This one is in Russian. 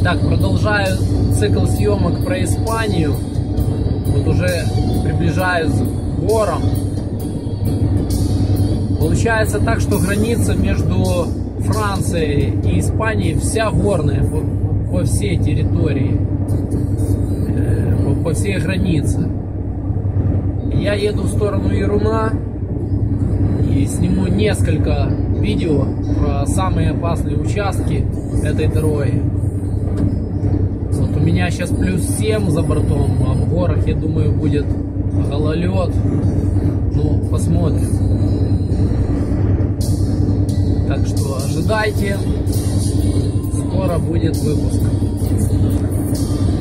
Так, продолжаю цикл съемок про Испанию. Вот уже приближаюсь к горам. Получается так, что граница между Францией и Испанией вся горная по всей территории, по всей границе. Я еду в сторону Ируна и сниму несколько видео про самые опасные участки этой дороги. Вот у меня сейчас +7 за бортом, а в горах, я думаю, будет гололед. Ну, посмотрим. Так что ожидайте, скоро будет выпуск.